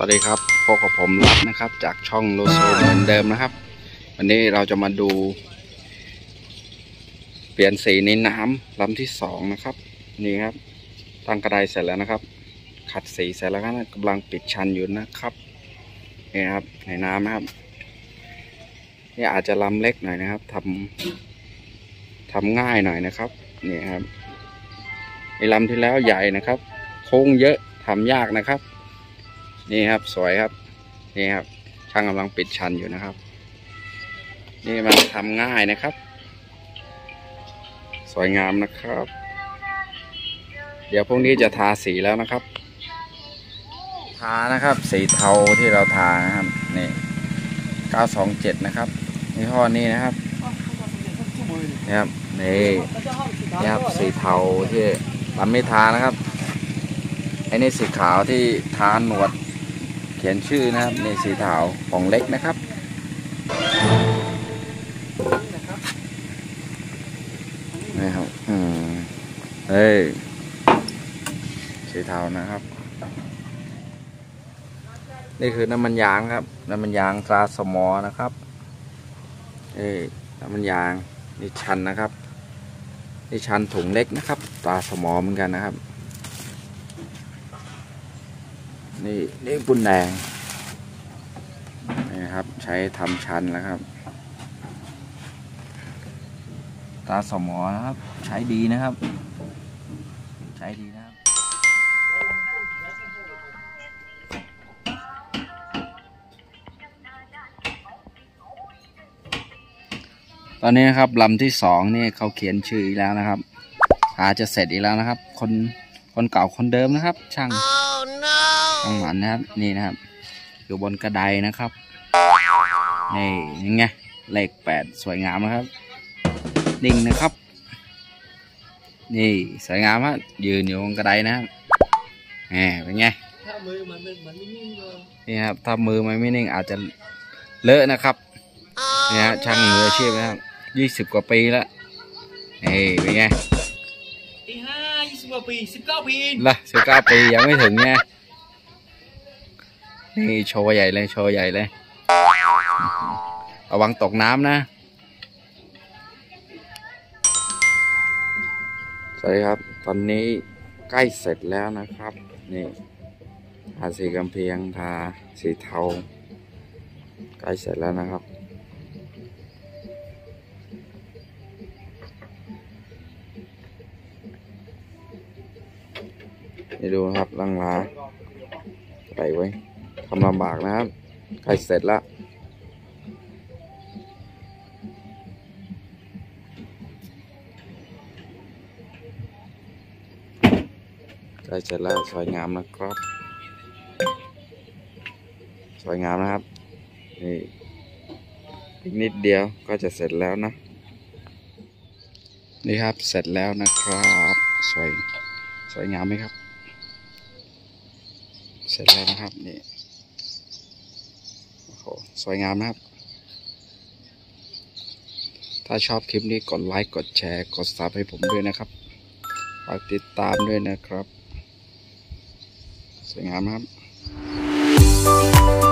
วัสดีครับพบกับผมรัฐนะครับจากช่องโลโซเหมือนเดิมนะครับวันนี้เราจะมาดูเปลี่ยนสีในน้ำลำที่สองนะครับนี่ครับตั้งกระไดเสร็จแล้วนะครับขัดสีเสร็จแล้วก็กำลังปิดชันอยู่นะครับนี่ครับในน้ำนะครับนี่อาจจะลำเล็กหน่อยนะครับทำง่ายหน่อยนะครับนี่ครับในลำที่แล้วใหญ่นะครับโค้งเยอะทำยากนะครับนี่ครับสวยครับนี่ครับช่างกำลังปิดชันอยู่นะครับนี่มันทำง่ายนะครับสวยงามนะครับเดี๋ยวพรุ่งนี้จะทาสีแล้วนะครับทานะครับสีเทาที่เราทานะครับนี่927นะครับยี่ห้อนี้นะครับนี่ครับนี่ครับสีเทาที่มันไม่ทานะครับไอ้นี่สีขาวที่ทาหนวดเขียนชื่อนะครับนี่สีเทาของเล็กนะครับนี่ครับเฮ้ยสีเทานะครับนี่คือน้ำมันยางครับน้ำมันยางตราสมอนะครับน้ำมันยางนี่ชันนะครับนี่ชันถุงเล็กนะครับตราสมอเหมือนกันนะครับนี่ปุ่นแดงนี่ครับใช้ทำชันแล้วครับตราสมอนะครับใช้ดีนะครับใช้ดีนะครับตอนนี้นะครับลำที่สองนี่เขาเขียนชื่ออีกแล้วนะครับจะเสร็จอีกแล้วนะครับคนเก่าคนเดิมนะครับช่างหมันนะครับนี่นะครับอยู่บนกระไดนะครับนี่ยังไงเลข8สวยงามนะครับดิ่งนะครับนี่สวยงามครับยืนอยู่บนกระไดนะครับเป็นไงถ้ามือมันไม่นิ่งเลยนี่ครับถ้ามือมันไม่นิ่งอาจจะเลอะนะครับนี่ฮะช่างมืออาชีพนะครับ20 กว่าปีแล้วเป็นไง20 กว่าปี19 ปีละ19 ปียังไม่ถึงไงนี่โชว์ใหญ่เลยโชว์ใหญ่เลยระวังตกน้ำนะสวัสดีครับตอนนี้ใกล้เสร็จแล้วนะครับนี่ทาสีกำแพงทาสีเทาใกล้เสร็จแล้วนะครับนี่ดูนะครับลังลาใส่ไว้ทำลำบากนะครับใกล้เสร็จแล้วใกล้เสร็จแล้วสวยงามนะครับสวยงามนะครับนี่อีกนิดเดียวก็จะเสร็จแล้วนะนี่ครับเสร็จแล้วนะครับสวยงามไหมครับเสร็จแล้วนะครับนี่โอ้โหสวยงามนะครับถ้าชอบคลิปนี้กดไลค์กดแชร์กดซับให้ผมด้วยนะครับฝากติดตามด้วยนะครับสวยงามครับ